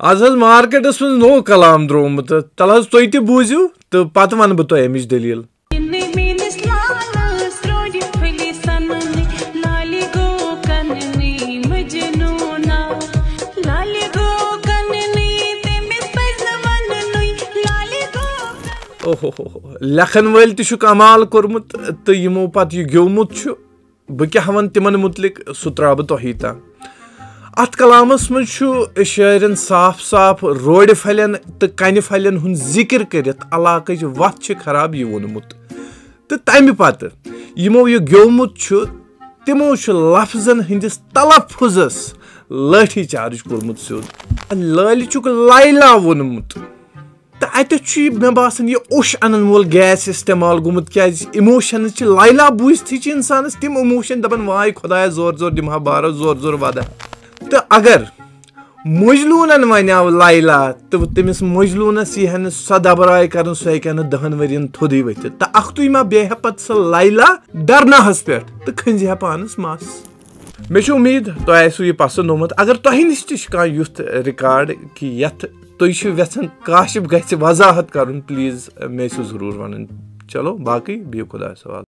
आज मार्केटस मं नो कलाम द्रोमुत तल तुम तह बूझिव तो पत वन बह तुह अमिच दलील। ओहो लेखन वल तु कमाल कोर्मुत तो यमो पत यह ग्योमुत बह क्या वन तिमन मुतलिक सह त्रा बह तुही तान। अत कलामस मं शायरन साफ साफ रोड फलन तो कन फलन हुंद जिक्र करित इलाकच वत खराब यह वोनमुत तो तमि पत यमो यह ग्योमुत तिमो लफ्जन हंदिस तलफुजस लाठी चार्ज कोर्मुत सियोद लालिचुक लाइला वोनमुत तो अत मे बासान यह उश अनन वोल गैस इस्तेमाल गुमुत क्या इमोशन लाइला बूझती इंसानस तिम इमोशन दपन वाय खुदाया जोर जोर दिमहा बारो जोर जोर वदा तो अगर मजलून वनाव लाइला तो तमिस मजलूनस यह सह दबराय कर सह हे 10 वरियन थोद वथ तो अख्तुई मा बेह पत सह लाइला डरनाहस पे तो खंज पानस मस। मे उम्मीद तुह आसो यह पसंद आमुत। अगर तुह निश तह युथ रिकॉर्ड कि यथ तुह वेछन काशिफ गि वजाहत कर प्लीज मे जरूर वन। चलो बाकी बिहु खुदायस हवाले।